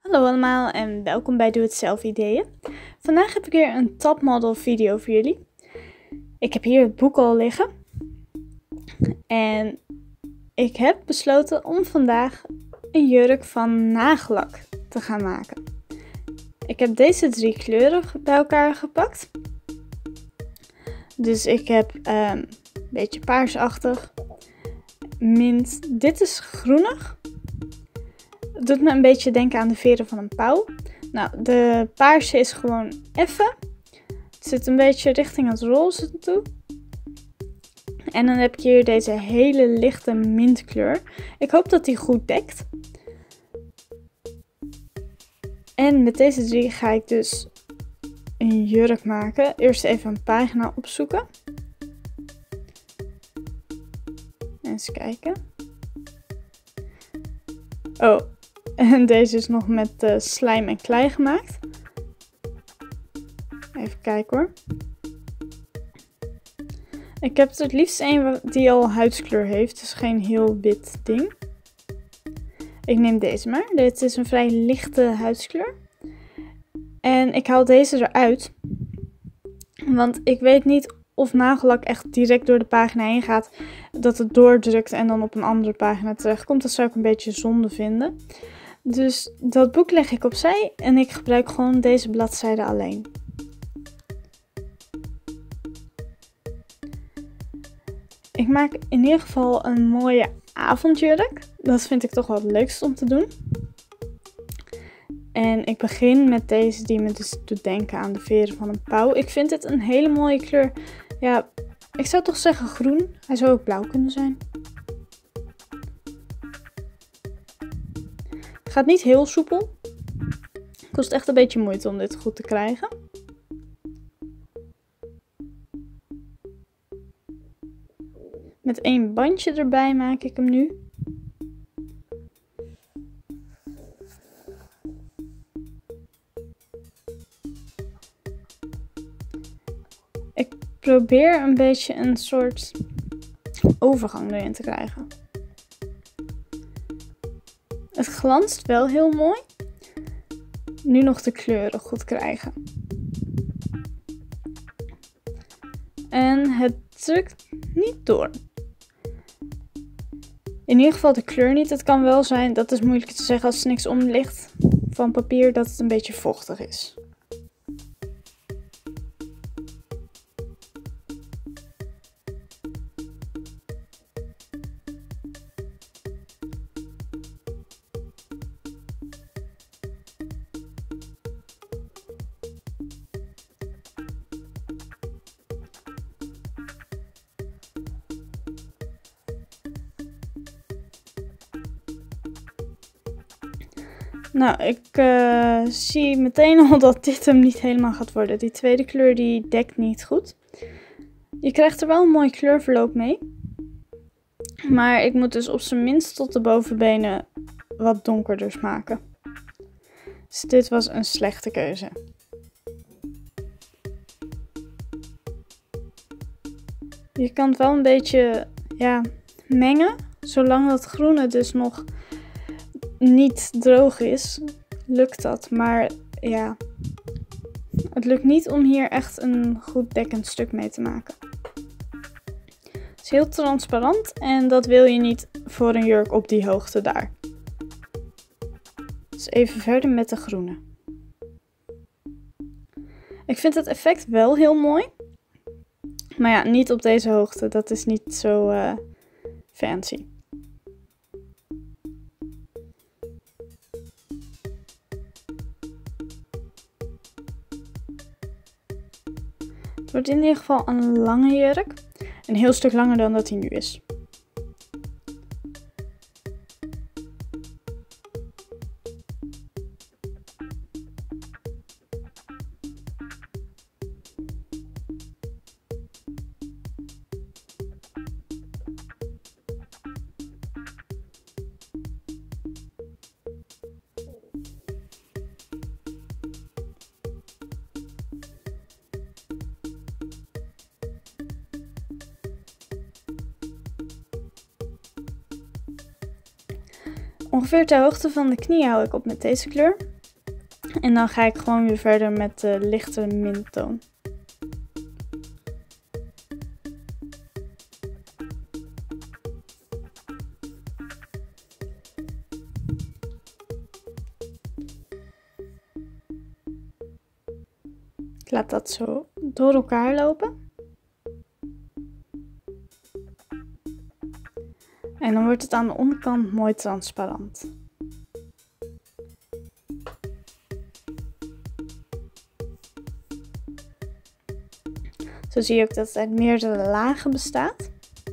Hallo allemaal en welkom bij Doe Het Zelf Ideeën. Vandaag heb ik weer een topmodel video voor jullie. Ik heb hier het boek al liggen. En ik heb besloten om vandaag een jurk van nagellak te gaan maken. Ik heb deze 3 kleuren bij elkaar gepakt. Dus ik heb een beetje paarsachtig, mint. Dit is groenig. Het doet me een beetje denken aan de veren van een pauw. Nou, de paarse is gewoon effen. Het zit een beetje richting het roze toe. En dan heb ik hier deze hele lichte mintkleur. Ik hoop dat die goed dekt. En met deze 3 ga ik dus een jurk maken. Eerst even een pagina opzoeken. Eens kijken. Oh, en deze is nog met slijm en klei gemaakt. Even kijken hoor. Ik heb het liefst een die al huidskleur heeft, dus geen heel wit ding. Ik neem deze maar. Dit is een vrij lichte huidskleur. En ik haal deze eruit. Want ik weet niet of nagellak echt direct door de pagina heen gaat. Dat het doordrukt en dan op een andere pagina terechtkomt. Dat zou ik een beetje zonde vinden. Dus dat boek leg ik opzij en ik gebruik gewoon deze bladzijde alleen. Ik maak in ieder geval een mooie avondjurk. Dat vind ik toch wel het leukste om te doen. En ik begin met deze die me dus doet denken aan de veren van een pauw. Ik vind het een hele mooie kleur. Ja, ik zou toch zeggen groen. Hij zou ook blauw kunnen zijn. Het gaat niet heel soepel. Het kost echt een beetje moeite om dit goed te krijgen. Met 1 bandje erbij maak ik hem nu. Ik probeer een beetje een soort overgang erin te krijgen. Het glanst wel heel mooi. Nu nog de kleuren goed krijgen. En het drukt niet door. In ieder geval de kleur niet. Het kan wel zijn, dat is moeilijk te zeggen als er niks om ligt van papier, dat het een beetje vochtig is. Nou, ik zie meteen al dat dit hem niet helemaal gaat worden. Die tweede kleur die dekt niet goed. Je krijgt er wel een mooi kleurverloop mee. Maar ik moet dus op zijn minst tot de bovenbenen wat donkerder maken. Dus dit was een slechte keuze. Je kan het wel een beetje mengen. Zolang dat groene dus nog niet droog is, lukt dat. Maar ja, het lukt niet om hier echt een goed dekkend stuk mee te maken. Het is heel transparant en dat wil je niet voor een jurk op die hoogte daar. Dus even verder met de groene. Ik vind het effect wel heel mooi. Maar ja, niet op deze hoogte. Dat is niet zo fancy. Het wordt in ieder geval een lange jurk. Een heel stuk langer dan dat hij nu is. Ongeveer ter hoogte van de knie hou ik op met deze kleur. En dan ga ik gewoon weer verder met de lichte minttoon. Ik laat dat zo door elkaar lopen. En dan wordt het aan de onderkant mooi transparant. Zo zie je ook dat het uit meerdere lagen bestaat.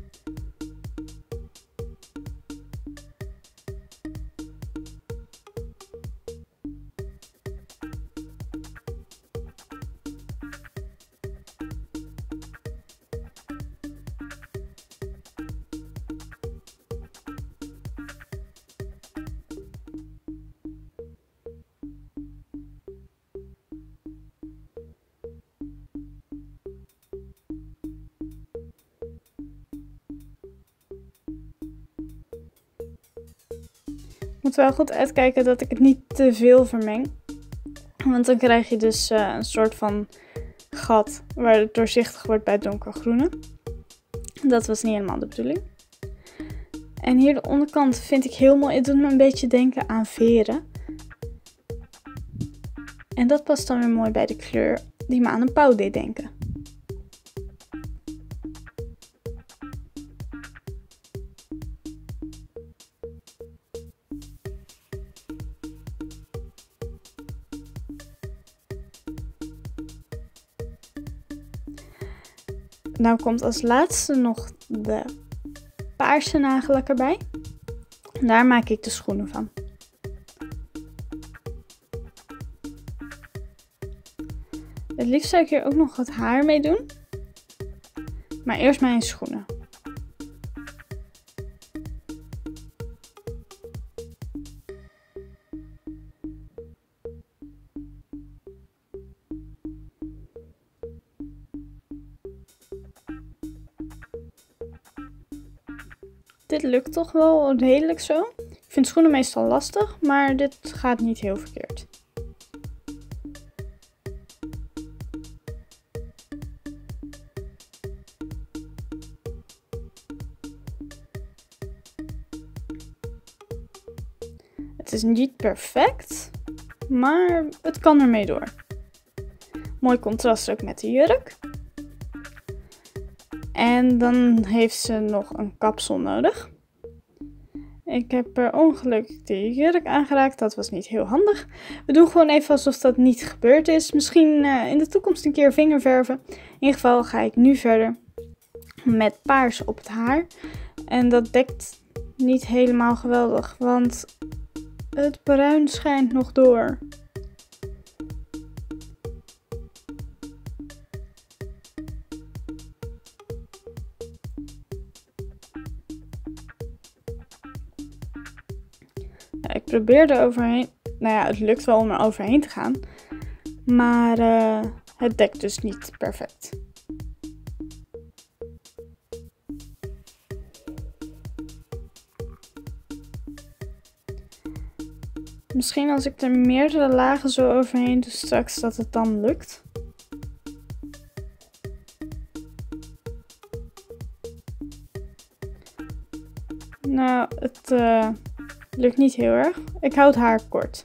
Ik moet wel goed uitkijken dat ik het niet te veel vermeng. Want dan krijg je dus een soort van gat waar het doorzichtig wordt bij het donkergroene. Dat was niet helemaal de bedoeling. En hier de onderkant vind ik heel mooi. Het doet me een beetje denken aan veren. En dat past dan weer mooi bij de kleur die me aan een pauw deed denken. Nou komt als laatste nog de paarse nagellak erbij. Daar maak ik de schoenen van. Het liefst zou ik hier ook nog wat haar mee doen. Maar eerst mijn schoenen. Dit lukt toch wel redelijk zo. Ik vind schoenen meestal lastig, maar dit gaat niet heel verkeerd. Het is niet perfect, maar het kan ermee door. Mooi contrast ook met de jurk. En dan heeft ze nog een kapsel nodig. Ik heb per ongeluk de jurk aangeraakt, dat was niet heel handig. We doen gewoon even alsof dat niet gebeurd is. Misschien in de toekomst een keer vingerverven. In ieder geval ga ik nu verder met paars op het haar. En dat dekt niet helemaal geweldig, want het bruin schijnt nog door. Ja, ik probeer er overheen. Nou ja, het lukt wel om er overheen te gaan. Maar het dekt dus niet perfect. Misschien als ik er meerdere lagen zo overheen doe straks dat het dan lukt. Nou, het lukt niet heel erg. Ik hou het haar kort.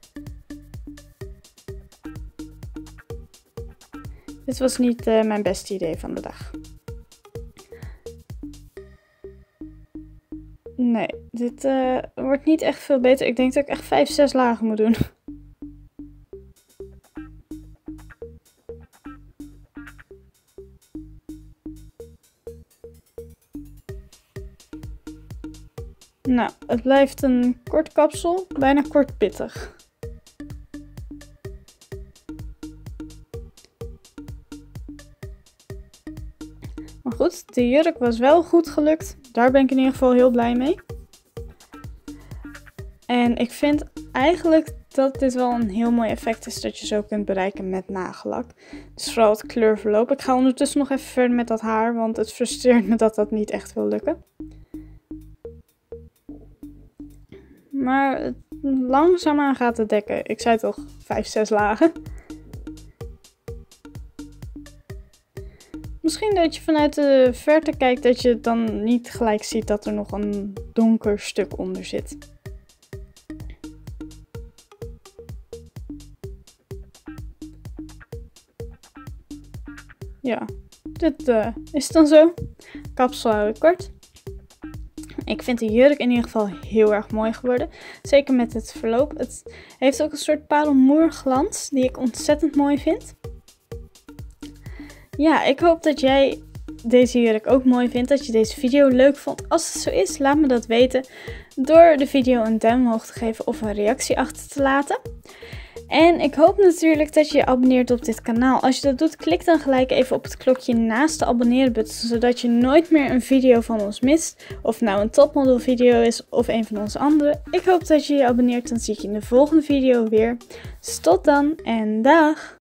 Dit was niet mijn beste idee van de dag. Nee, dit wordt niet echt veel beter. Ik denk dat ik echt 5, 6 lagen moet doen. Nou, het blijft een kort kapsel, bijna kort pittig. Maar goed, de jurk was wel goed gelukt. Daar ben ik in ieder geval heel blij mee. En ik vind eigenlijk dat dit wel een heel mooi effect is dat je zo kunt bereiken met nagellak. Dus vooral het kleurverloop. Ik ga ondertussen nog even verder met dat haar, want het frustreert me dat dat niet echt wil lukken. Maar het langzaamaan gaat het dekken. Ik zei toch 5, 6 lagen. Misschien dat je vanuit de verte kijkt dat je dan niet gelijk ziet dat er nog een donker stuk onder zit. Ja, dit is dan zo. Kapsel hou ik kort. Ik vind de jurk in ieder geval heel erg mooi geworden. Zeker met het verloop. Het heeft ook een soort parelmoerglans die ik ontzettend mooi vind. Ja, ik hoop dat jij deze jurk ook mooi vindt. Dat je deze video leuk vond. Als het zo is, laat me dat weten door de video een duim omhoog te geven of een reactie achter te laten. En ik hoop natuurlijk dat je je abonneert op dit kanaal. Als je dat doet, klik dan gelijk even op het klokje naast de abonneren button, zodat je nooit meer een video van ons mist. Of nou een topmodel video is of een van onze andere. Ik hoop dat je je abonneert, dan zie ik je in de volgende video weer. Dus tot dan en dag!